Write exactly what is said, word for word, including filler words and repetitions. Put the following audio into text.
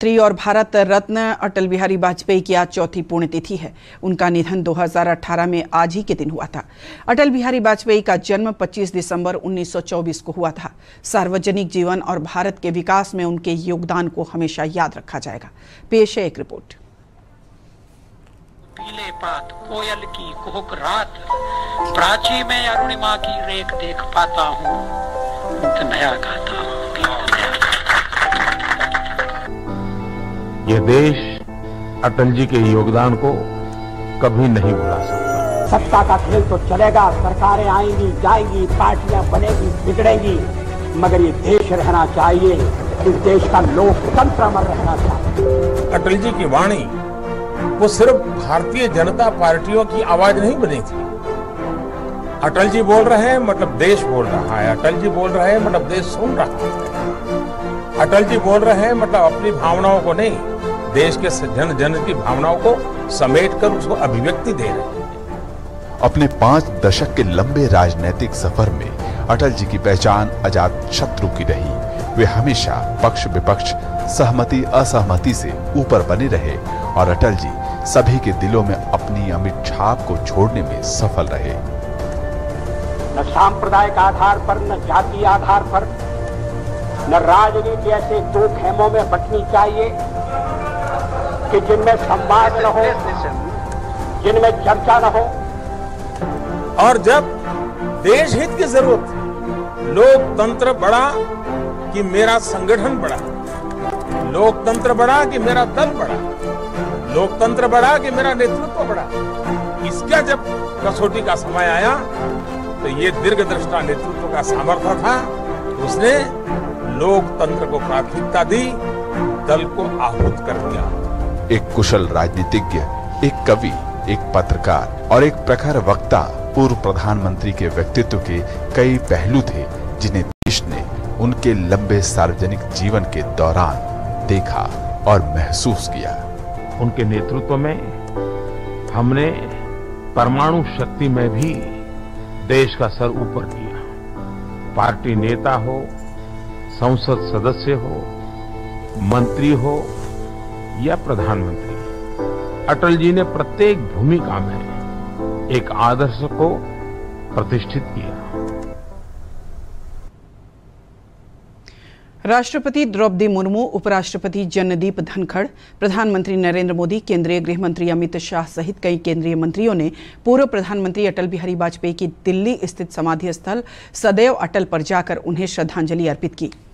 त्रि और भारत रत्न अटल बिहारी वाजपेयी की आज चौथी पुण्यतिथि है। उनका निधन दो हज़ार अठारह में आज ही के दिन हुआ था। अटल बिहारी वाजपेयी का जन्म पच्चीस दिसंबर उन्नीस सौ चौबीस को हुआ था। सार्वजनिक जीवन और भारत के विकास में उनके योगदान को हमेशा याद रखा जाएगा। पेश है एक रिपोर्ट। पीले पात कोयल की कुहुक रात, प्राची में अरुणिमा की रेख देख पाता हूँ, गीत नया गाता हूँ। ये देश अटल जी के योगदान को कभी नहीं भुला सकता। सत्ता का खेल तो चलेगा, सरकारें आएंगी जाएंगी, पार्टियां बनेगी बिगड़ेंगी, मगर ये देश रहना चाहिए। इस देश का लोकतंत्र अमर रहना चाहिए। अटल जी की वाणी वो सिर्फ भारतीय जनता पार्टियों की आवाज नहीं बनी थी। अटल जी बोल रहे हैं मतलब देश बोल रहा है, अटल जी बोल रहे हैं मतलब देश सुन रहा है, अटल जी बोल रहे हैं मतलब अपनी भावनाओं को नहीं, देश के जन जन की भावनाओं को समेट कर उसको अभिव्यक्ति दे रहे हैं। अपने पांच दशक के लंबे राजनीतिक सफर में अटल जी की पहचान अजात शत्रु की रही। वे हमेशा पक्ष विपक्ष, सहमति असहमति से ऊपर बने रहे और अटल जी सभी के दिलों में अपनी अमिट छाप को छोड़ने में सफल रहे। न सांप्रदायिक आधार पर, न जातीय आधार पर, न राजनीति ऐसे दो खेमों में बंटनी चाहिए कि जिनमें संवाद न हो, जिनमें चर्चा न हो। और जब देश हित की जरूरत थी, लोकतंत्र बढ़ा कि मेरा संगठन बढ़ा, लोकतंत्र बढ़ा कि मेरा दल बढ़ा, लोकतंत्र बढ़ा कि मेरा नेतृत्व बढ़ा। इसका जब कसौटी का समय आया तो ये दीर्घदृष्टा नेतृत्व का सामर्थ्य था, उसने लोकतंत्र को प्राथमिकता दी, दल को आहूत कर दिया। एक कुशल राजनीतिज्ञ, एक कवि, एक पत्रकार और एक प्रखर वक्ता, पूर्व प्रधानमंत्री के व्यक्तित्व के कई पहलू थे जिन्हें देश ने उनके लंबे सार्वजनिक जीवन के दौरान देखा और महसूस किया। उनके नेतृत्व में हमने परमाणु शक्ति में भी देश का सर ऊपर किया। पार्टी नेता हो, संसद सदस्य हो, मंत्री हो या प्रधानमंत्री, अटल जी ने प्रत्येक भूमिका में एक आदर्श को प्रतिष्ठित किया। राष्ट्रपति द्रौपदी मुर्मू, उपराष्ट्रपति जगदीप धनखड़, प्रधानमंत्री नरेंद्र मोदी, केंद्रीय गृह मंत्री अमित शाह सहित कई केंद्रीय मंत्रियों ने पूर्व प्रधानमंत्री अटल बिहारी वाजपेयी की दिल्ली स्थित समाधि स्थल सदैव अटल पर जाकर उन्हें श्रद्धांजलि अर्पित की।